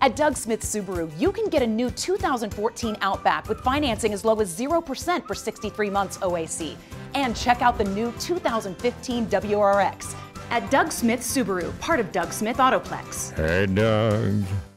At Doug Smith Subaru, you can get a new 2014 Outback with financing as low as 0% for 63 months OAC. And check out the new 2015 WRX at Doug Smith Subaru, part of Doug Smith Autoplex. Hey, Doug.